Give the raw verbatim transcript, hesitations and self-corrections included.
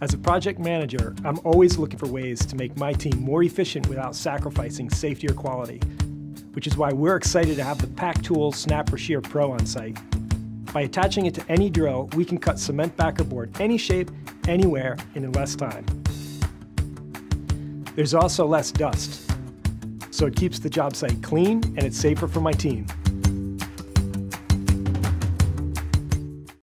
As a project manager, I'm always looking for ways to make my team more efficient without sacrificing safety or quality, which is why we're excited to have the PacTool Snap for Shear Pro on site. By attaching it to any drill, we can cut cement backer board any shape, anywhere, and in less time. There's also less dust, so it keeps the job site clean and it's safer for my team.